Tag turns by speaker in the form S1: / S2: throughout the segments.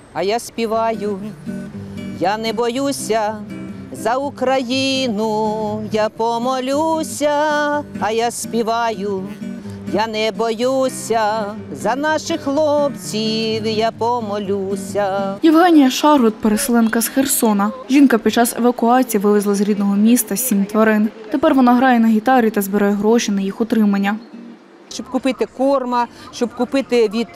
S1: а я співаю. Я не боюся за Україну, я помолюся, а я співаю. Я не боюся за наших хлопців, я помолюся.
S2: Євгенія Шаргут – переселенка з Херсона. Жінка під час евакуації вивезла з рідного міста 7 тварин. Тепер вона грає на гітарі та збирає гроші на їх утримання.
S1: Щоб купити корма, щоб купити від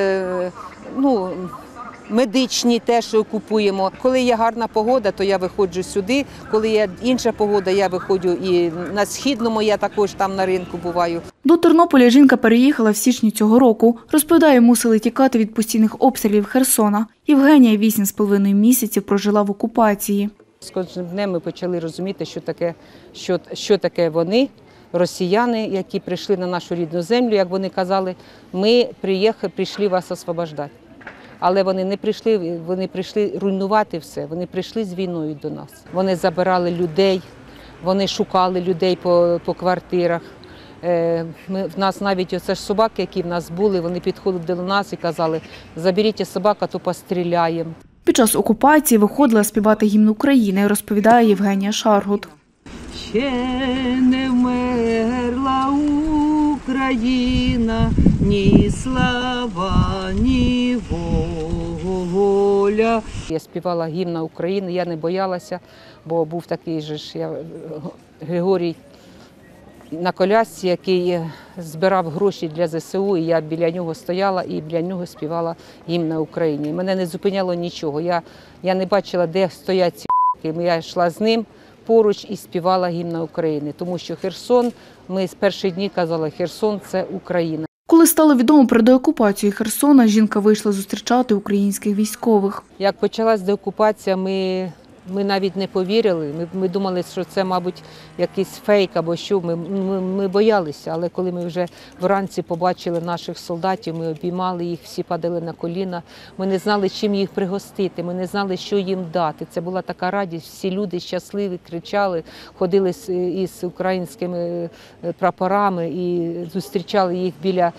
S1: медичні теж купуємо. Коли є гарна погода, то я виходжу сюди. Коли є інша погода, я виходжу і на Східному, я також там на ринку буваю.
S2: До Тернополя жінка переїхала в січні цього року. Розповідає, мусили тікати від постійних обстрілів Херсона. Євгенія 8,5 місяців прожила в окупації.
S1: З кожним днем ми почали розуміти, що таке вони, росіяни, які прийшли на нашу рідну землю, як вони казали, ми прийшли вас освобождати. Але вони прийшли руйнувати все, вони прийшли з війною до нас. Вони забирали людей, вони шукали людей по квартирах. В нас навіть оце ж собаки, які в нас були, вони підходили до нас і казали, заберіть собаку, то постріляємо.
S2: Під час окупації виходила співати гімн України, розповідає Євгенія Шаргут.
S1: Ще не вмерла Україна, ні слава, ні воля. Я співала гімн України, я не боялася, бо був такий же ж Григорій на колясці, який збирав гроші для ЗСУ, і я біля нього стояла і біля нього співала гімн на Україні. Мене не зупиняло нічого, я не бачила, де стоять ці ***ки. Я йшла з ним поруч і співала гімн України, тому що Херсон, ми з перших днів казали, Херсон – це Україна.
S2: Коли стало відомо про деокупацію Херсона, жінка вийшла зустрічати українських військових.
S1: Як почалась деокупація, ми навіть не повірили. Ми думали, що це, мабуть, якийсь фейк або що. Ми боялися, але коли ми вже вранці побачили наших солдатів, ми обіймали їх, всі падали на коліна. Ми не знали, чим їх пригостити, ми не знали, що їм дати. Це була така радість, всі люди щасливі, кричали, ходили із українськими прапорами і зустрічали їх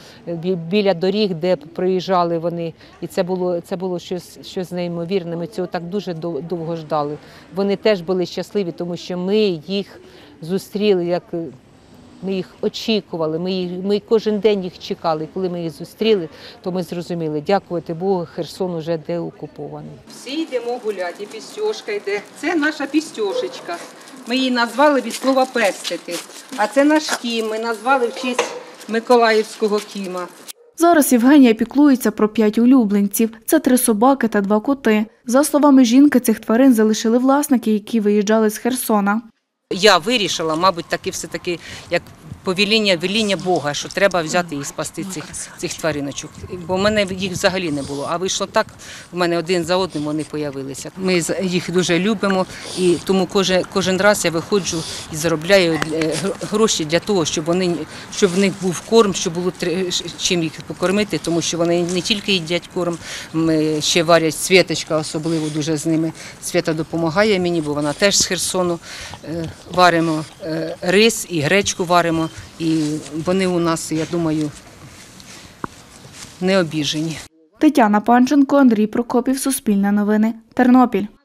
S1: біля доріг, де проїжджали вони. І це було щось неймовірне. Ми цього так дуже довго ждали. Вони теж були щасливі, тому що ми їх зустріли, як ми їх очікували, ми кожен день їх чекали. І коли ми їх зустріли, то ми зрозуміли, дякувати Богу, Херсон вже деокупований. Всі йдемо гуляти, і пістьошка йде. Це наша пістьошечка. Ми її назвали від слова «пестити». А це наш кім, ми назвали в честь Миколаївського кіма.
S2: Зараз Євгенія піклується про 5 улюбленців. Це 3 собаки та 2 коти. За словами жінки, цих тварин залишили власники, які виїжджали з Херсона.
S1: Я вирішила, мабуть, все-таки, як веління Бога, що треба взяти і спасти цих твариночок. Бо в мене їх взагалі не було. А вийшло так, в мене один за одним вони з'явилися. Ми їх дуже любимо, і тому кожен раз я виходжу і заробляю гроші для того, щоб в них був корм, щоб було чим їх покормити, тому що вони не тільки їдять корм, ще варять. Світочка особливо дуже з ними. Свята допомагає мені, бо вона теж з Херсону. Варимо рис і гречку варимо. І вони у нас, я думаю, не обіжені.
S2: Тетяна Панченко, Андрій Прокопів, Суспільне новини, Тернопіль.